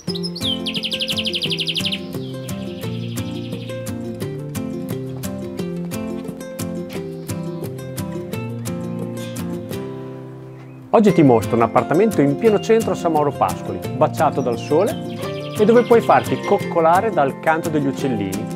Oggi ti mostro un appartamento in pieno centro a San Mauro Pascoli, baciato dal sole e dove puoi farti coccolare dal canto degli uccellini.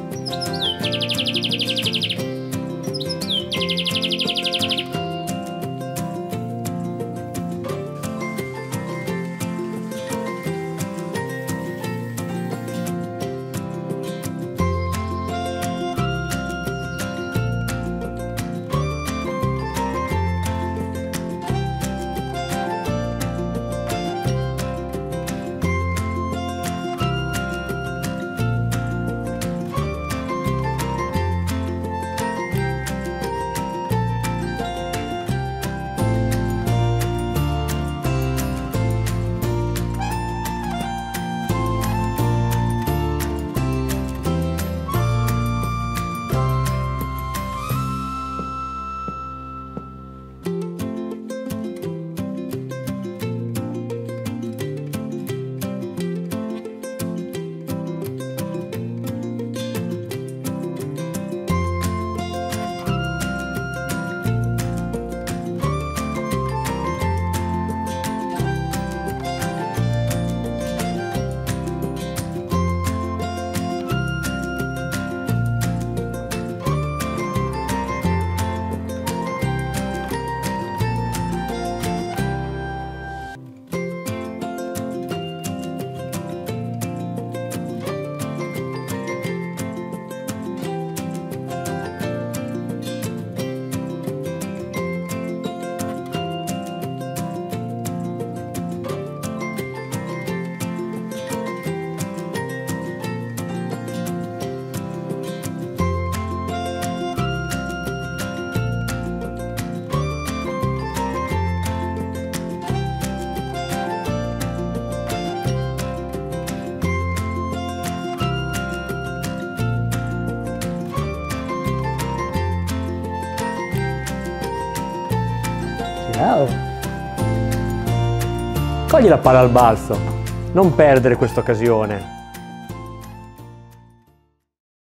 Ciao! Cogli la palla al balzo, non perdere questa occasione.